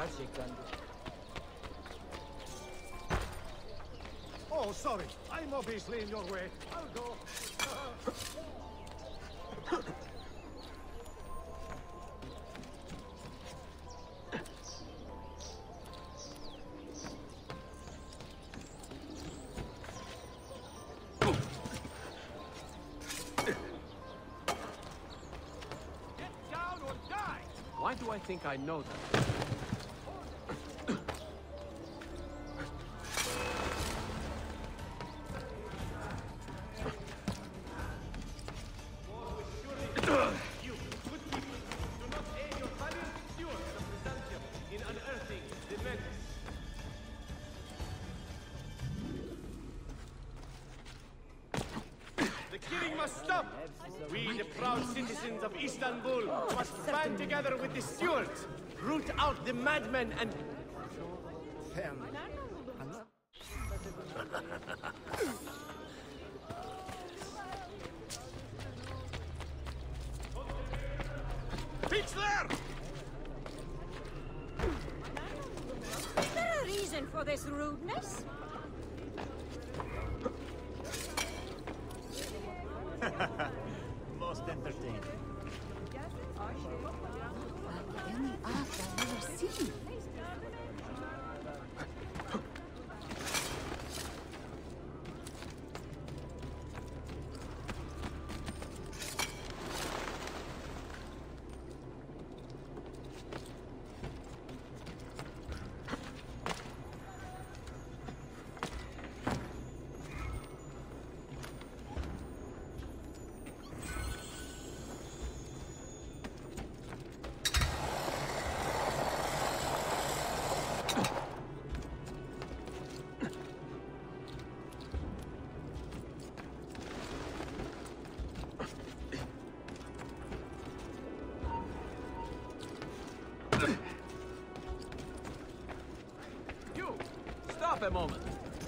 Oh, sorry. I'm obviously in your way. I'll go. Why do I think I know that? You, good people, do not aid your valiant steward of Byzantium in unearthing the menace. The killing must stop! We, the proud citizens of Istanbul, must band together with the stewards, root out the madmen and... Peach there! Is there a reason for this rudeness? Most entertaining. The only art I've ever seen. You! Stop a moment!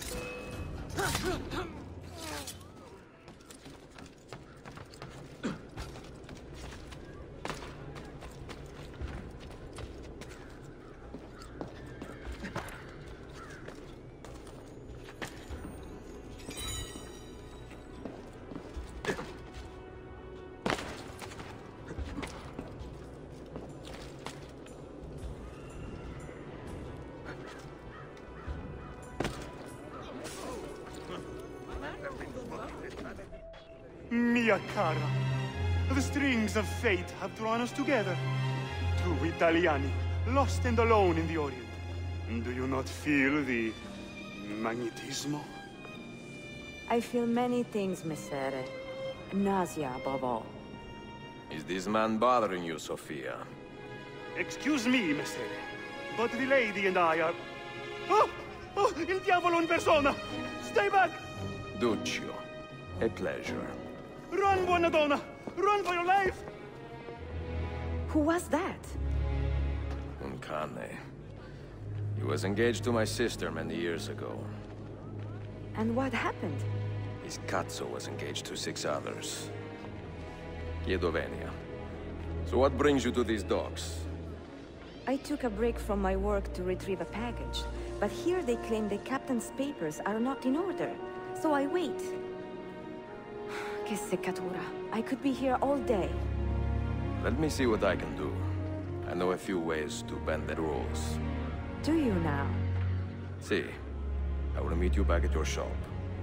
Mia cara, the strings of fate have drawn us together. Two Italiani, lost and alone in the Orient. Do you not feel the magnetismo? I feel many things, Messere. Nausea above all. Is this man bothering you, Sophia? Excuse me, Messere, but the lady and I are... Oh! Oh, il diavolo in persona! Stay back! Duccio, a pleasure. Run, buona donna! Run for your life! Who was that? Un cane. He was engaged to my sister many years ago. And what happened? His cazzo was engaged to 6 others. Chiedo venia. So what brings you to these docks? I took a break from my work to retrieve a package, but here they claim the captain's papers are not in order. So I wait. Che seccatura. I could be here all day. Let me see what I can do. I know a few ways to bend the rules. Do you now? See, I will meet you back at your shop.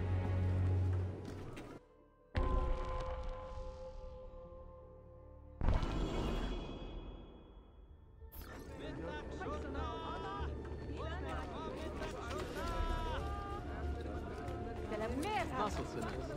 Muscle sinners.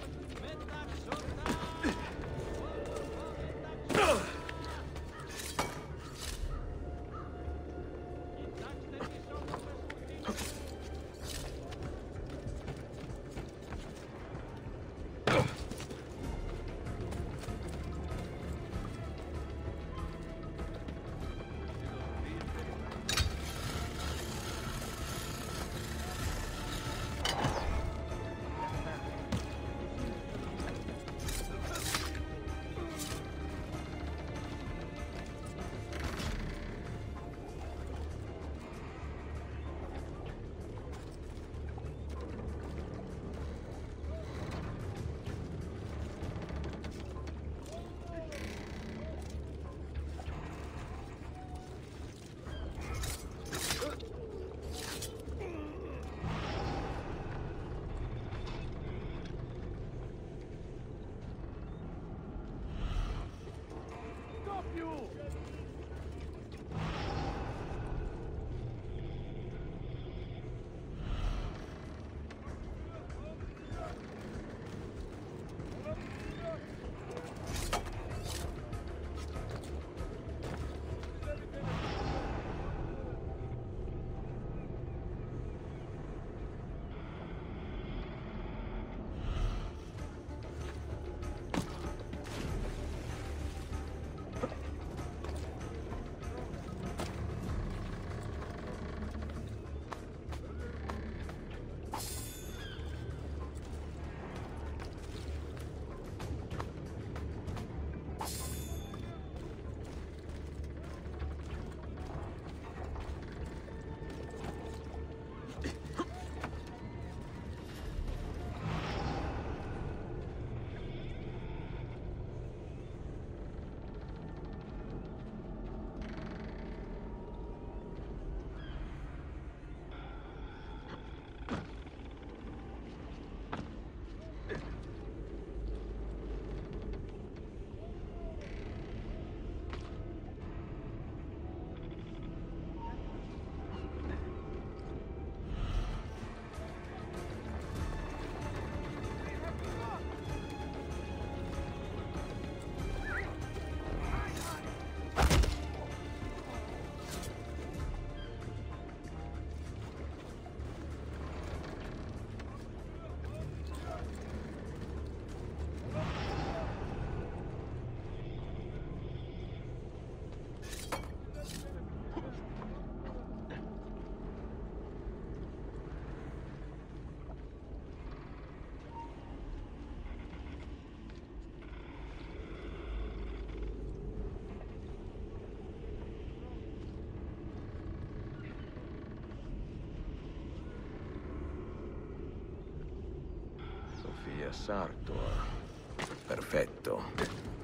Sofia Sartor. Perfetto.